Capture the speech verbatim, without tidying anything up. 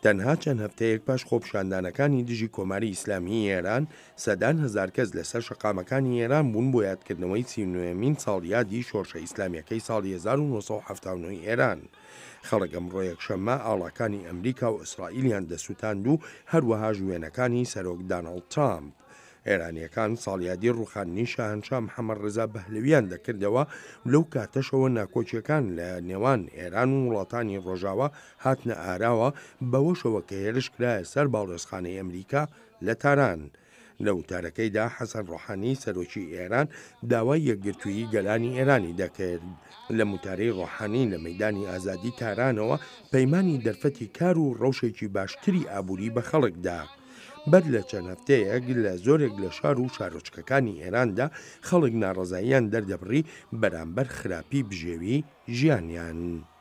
تەنها چەند هەفتەیەک پاش خۆپیشاندانەکانی دژی کۆماری ئیسلامی ئێران سەدان هەزار کەس لەسەر شەقامەکانی ئێران بوون بۆ یادکردنەوەی سی و نوێمین ساڵیادی شۆڕشە ئیسلامیەکەی ساڵی هەزار و نۆسەد و هەفتاد و نۆ ئێران. خەڵک ئەمڕۆ یەکشەممە ئاڵاکانی ئەمریکا و ئیسرائیلیان دەسووتاند و هەروەها ژوێنەکانی سەرۆک داناڵد ترامپ. ئێرانیەکان ساڵیادی ڕوخاندنی شاهنشا محەممەد ڕێزا بەهلەویان دەکردەوە لەو کاتەشەوە ناکۆچیەکان لە نێوان ئێران و وڵاتانی ڕۆژاوە هاتنە ئاراوە بەوەشەوە کە هێرش کرایە سەر باڵێۆزخانەی ئەمریکا لە تاران. لە وتارەکەیدا حەسەن ڕۆحانی سەرۆکی ئێران داوای یەکگرتوویی گەلانی ئێرانی دەکرد. لە موتارەی ڕۆحانی لە مەیدانی ئازادی تارانەوە پەیمانی دەرفەتی کار و ڕەوشێکی باشتری ئابووری بە خەڵکدا. بەر لە چەند هەفتەیەک لە زۆرێک لە شار و شارۆچکەکانی ئێراندا خەڵک ناڕەزاییان دەردەبڕی بەرامبەر خراپی بژێوی ژیانیان.